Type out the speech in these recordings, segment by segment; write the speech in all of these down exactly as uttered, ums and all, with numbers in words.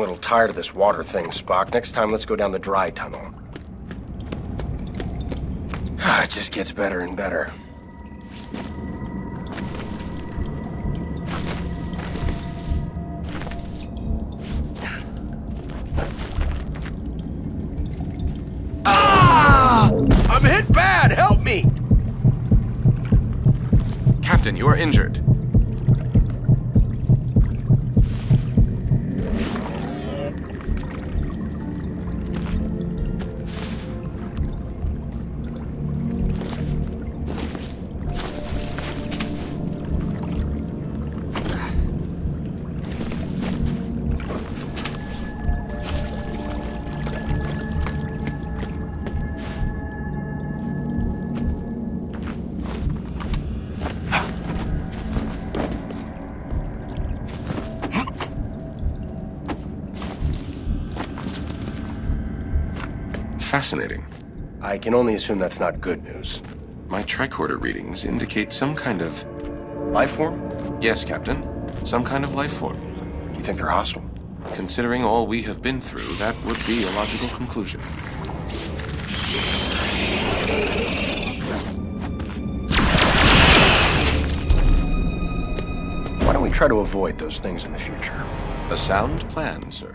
little tired of this water thing, Spock. Next time, let's go down the dry tunnel. It just gets better and better. Ah! I'm hit bad! Help me! Captain, you are injured. Fascinating. I can only assume that's not good news. My tricorder readings indicate some kind of... Life form? Yes, Captain. Some kind of life form. You think they're hostile? Considering all we have been through, that would be a logical conclusion. Why don't we try to avoid those things in the future? A sound plan, sir.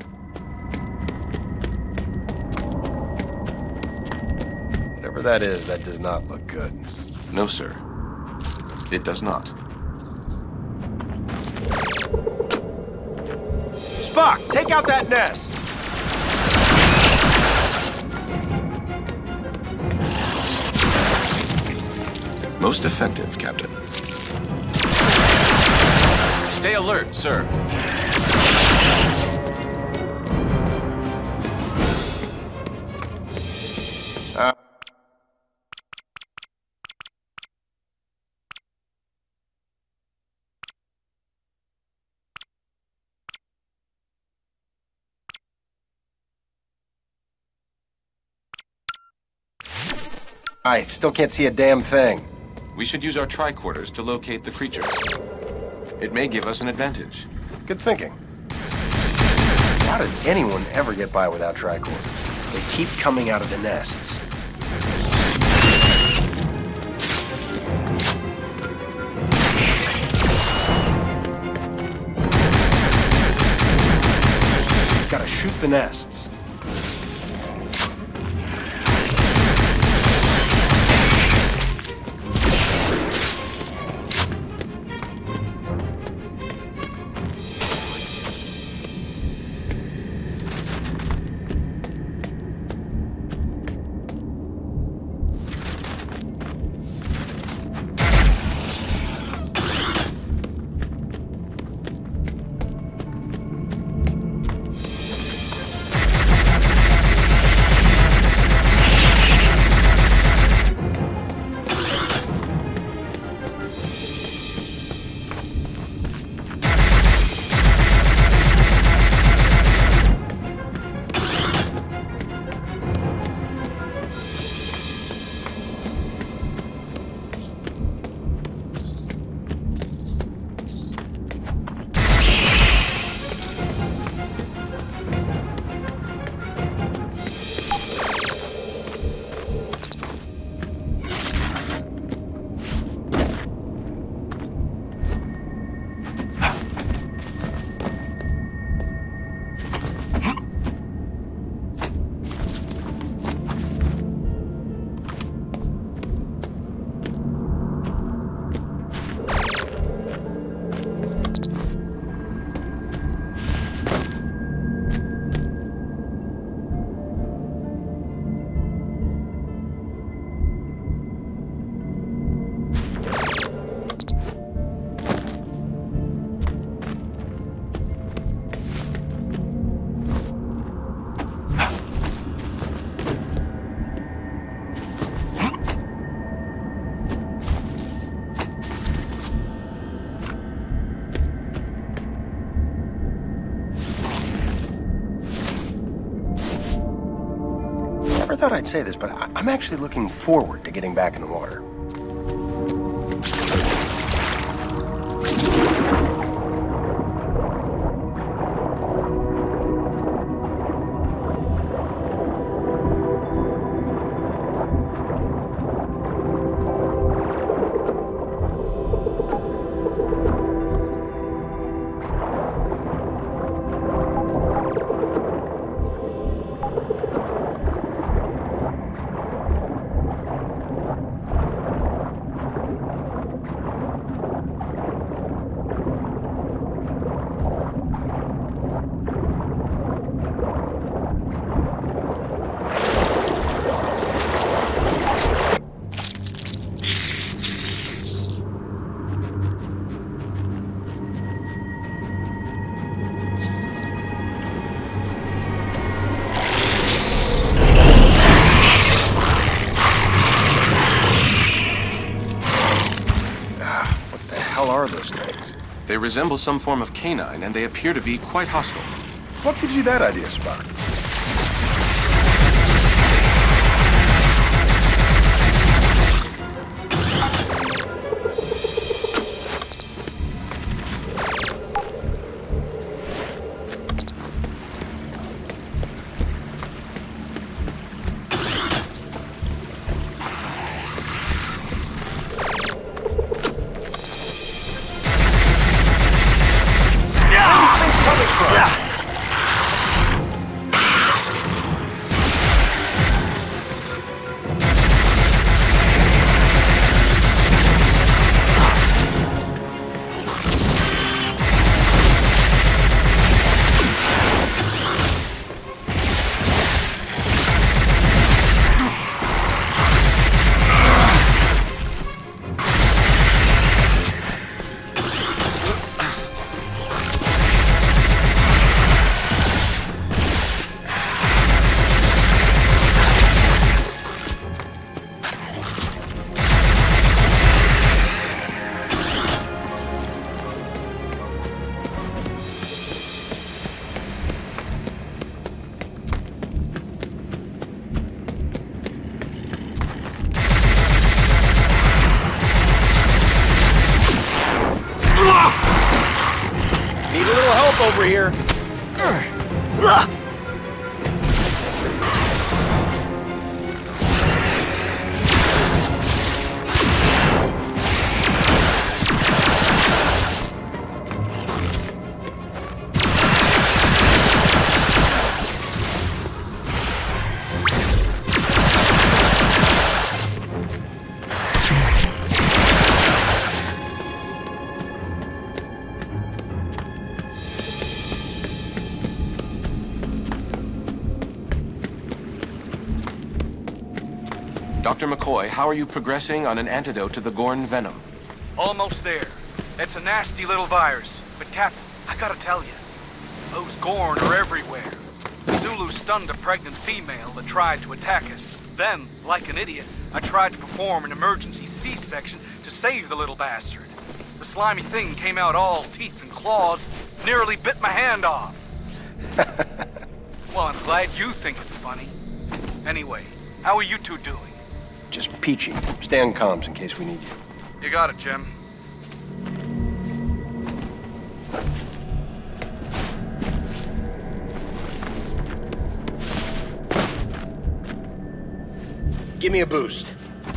Whatever that is, that does not look good. No, sir. It does not. Spock, take out that nest! Most effective, Captain. Stay alert, sir. Uh I still can't see a damn thing. We should use our tricorders to locate the creatures. It may give us an advantage. Good thinking. How did anyone ever get by without tricorders? They keep coming out of the nests. Gotta shoot the nests. I thought I'd say this, but I I'm actually looking forward to getting back in the water. They resemble some form of canine, and they appear to be quite hostile. What gives you that idea, Spock? Need a little help over here. Doctor McCoy, how are you progressing on an antidote to the Gorn venom? Almost there. It's a nasty little virus. But Captain, I gotta tell you, those Gorn are everywhere. Zulu stunned a pregnant female that tried to attack us. Then, like an idiot, I tried to perform an emergency C-section to save the little bastard. The slimy thing came out all teeth and claws, nearly bit my hand off. Well, I'm glad you think it's funny. Anyway, how are you two doing? Just peachy. Stay on comms in case we need you. You got it, Jim. Give me a boost.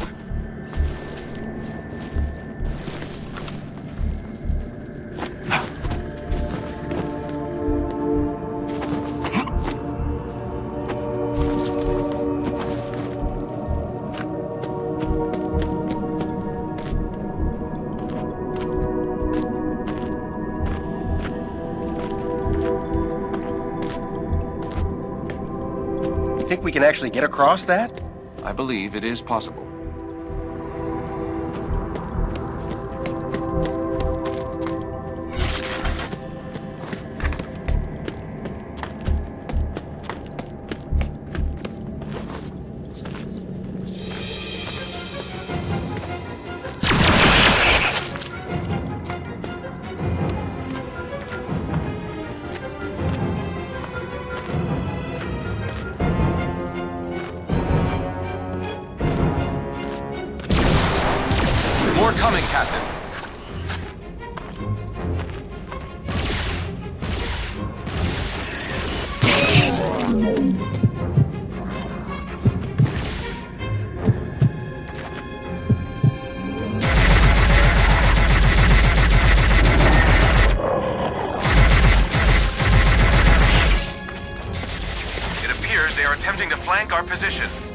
Think we can actually get across that? I believe it is possible. More coming, Captain. It appears they are attempting to flank our position.